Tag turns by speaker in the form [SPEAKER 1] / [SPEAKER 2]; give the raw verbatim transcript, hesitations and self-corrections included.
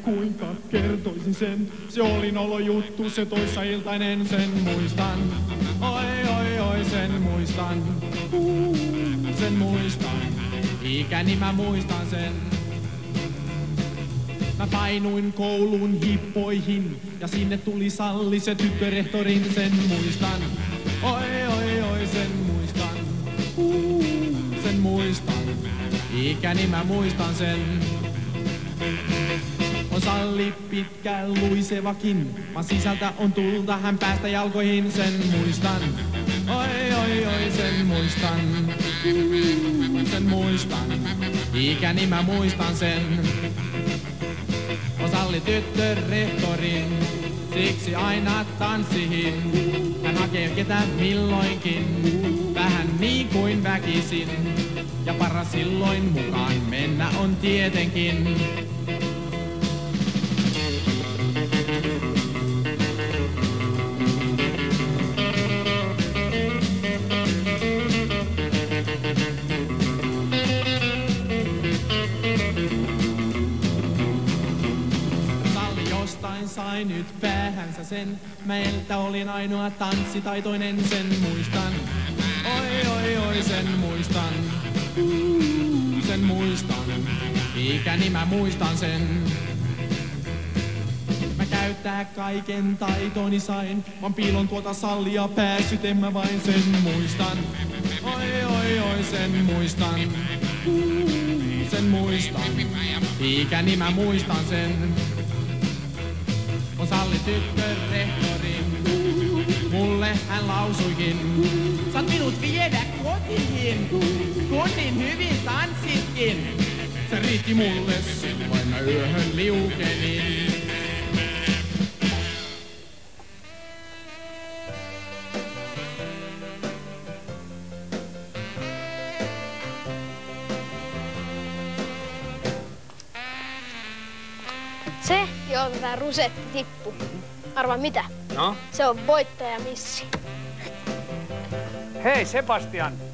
[SPEAKER 1] Kuinka kertoisin sen, se oli nolo juttu, se toissailtainen, sen muistan. Oi, oi, oi, sen muistan. Uh, sen muistan. Ikäni mä muistan sen. Mä painuin koulun hippoihin ja sinne tuli Salli, se tyttörehtorin, sen muistan. Oi, oi, oi, sen muistan. Uh, sen muistan. Ikäni mä muistan sen. On Salli pitkä luisevakin, vaan sisältä on tulta hän päästä jalkoihin, sen muistan. Oi, oi, oi, sen muistan. Uh, sen muistan. Ikäni mä muistan sen. On Salli tyttörehtorin, siksi aina tanssihin. Hän hakee ketä milloinkin, vähän niin kuin väkisin. Ja paras silloin mukaan mennä on tietenkin. Sai nyt päähänsä sen, meiltä olin ainoa tanssitaitoinen, sen muistan. Oi, oi, oi, sen muistan. Uh, sen muistan. Ikäni mä muistan sen. Mä käyttää kaiken taitoni sain, vaan piilon tuota Sallia päässyt, en mä vain sen muistan. Oi, oi, oi, sen muistan. Uh, sen muistan. Ikäni mä muistan sen. On Salli tyttörehtori, mulle hän lausuikin. Saat minut viedä kotiin, kun niin hyvin tanssitkin. Se riitti mulle, silloin mä yöhön liukenin.
[SPEAKER 2] Se, jolta tää rusetti tippu. Arvaa mitä?
[SPEAKER 3] No?
[SPEAKER 2] Se on voittajamissi.
[SPEAKER 3] Hei Sebastian,